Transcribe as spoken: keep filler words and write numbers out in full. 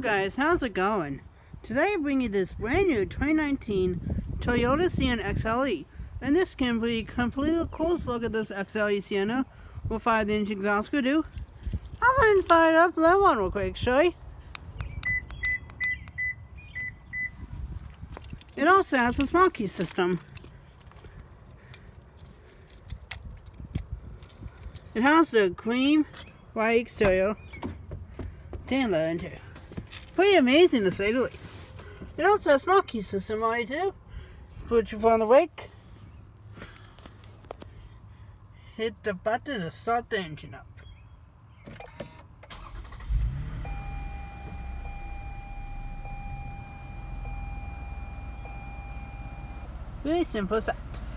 guys, how's it going? Today I bring you this brand new twenty nineteen Toyota Sienna X L E. And this can be completely close look at this X L E Sienna with five inch exhaust could do. I'm going to fire it up, let one real quick, show you. It also has a small key system. It has the cream white exterior, tan leather interior. Pretty amazing to say the least. It also has a small key system on it too. Put your foot on the brake. Hit the button to start the engine up. Very simple as that.